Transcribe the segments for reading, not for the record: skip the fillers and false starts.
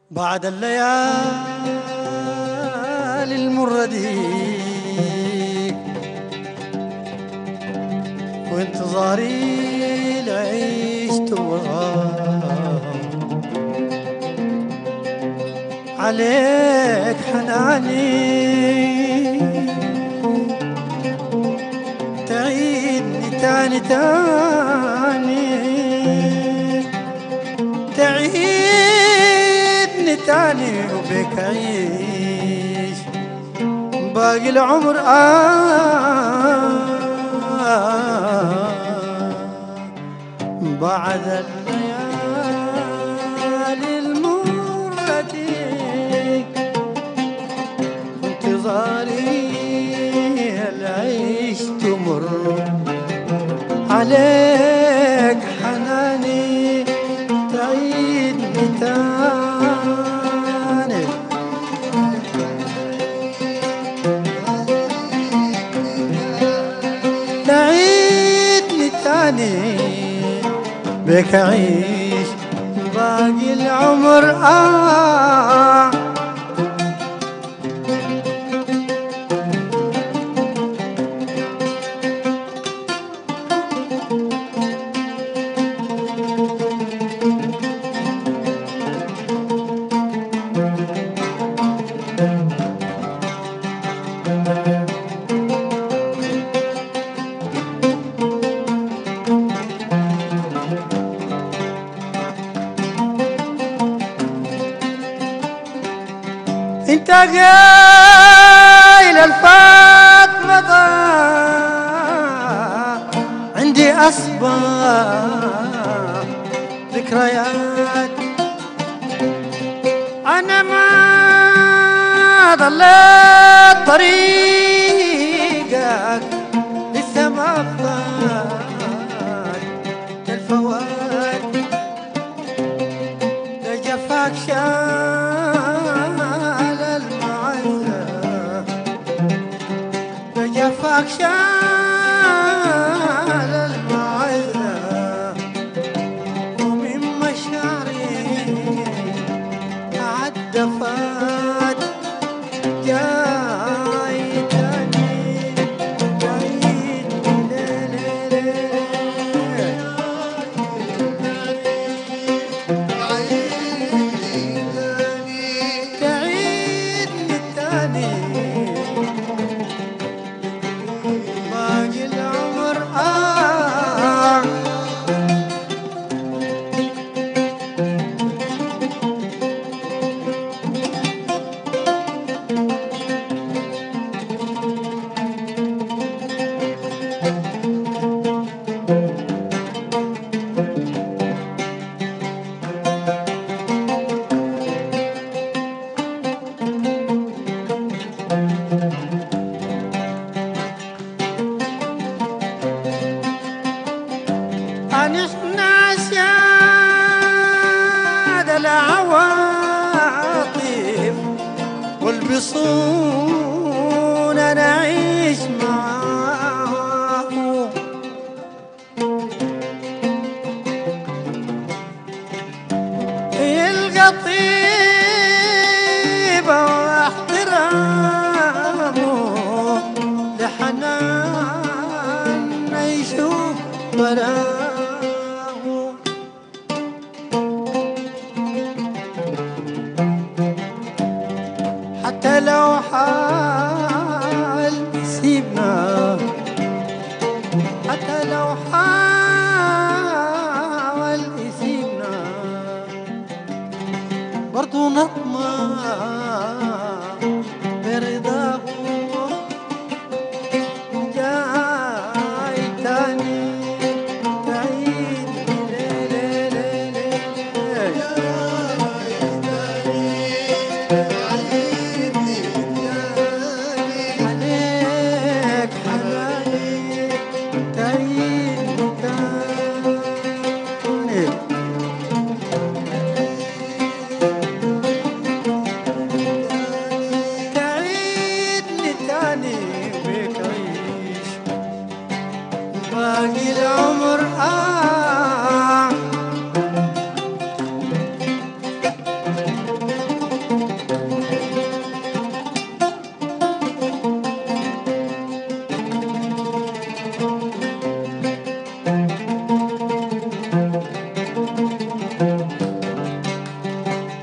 بعد الليالي المرة دي وانتظاري لعيشت عليك حناني تعيدني تاني تعيدني تاني وبك عيش باقي العمر بعد الليالي المرة دي انتظاري العيش تمر عليك حناني تعيدني تاني تعيدني تاني بك أعيش باقي العمر انت قايل الفات مضى عندي أصبح ذكريات أنا ما ضليت طريقك لسه ما فات الفوات لجفاك جفاك شال المعزة ومن مشاعري عدى فات جاي تاني تعيدني تاني باقي العمر عشنا سياد العواطف والبصون نعيش معاه يلقى طيبة واحترامه لحنان يشوف براه حتى لو حال يسيبنا حتى لو حاول يسيبنا برضو نطمع برضاه جاي تاني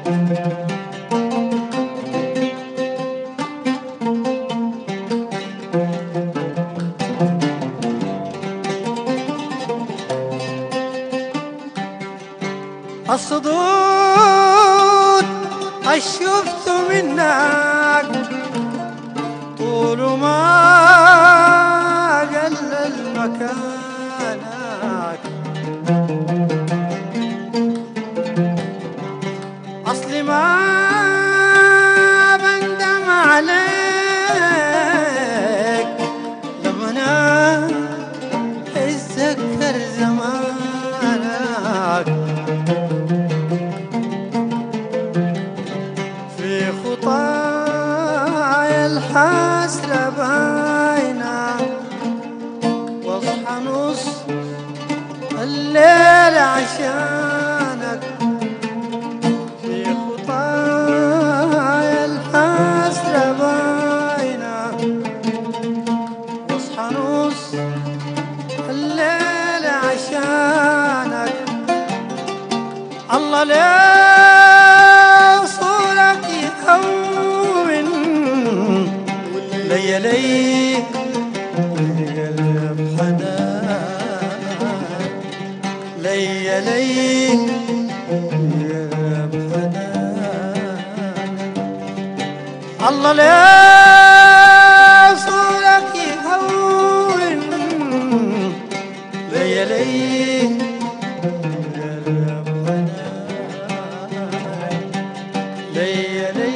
الصدود الشفت منك طول ما قلل مكانك، أصلي ما بندم عليك لما أنا أتذكر زمانك. في خطايا الحسرة باينة واصحى نص الليل عشانك. في خطايا الحسرة باينة واصحى نص الليل عشانك. الله ليه صورك يهون ليالي قلب حنان، ليالي قلب حنان. الله ليه صورك يهون ليالي قلب حنان، ليالي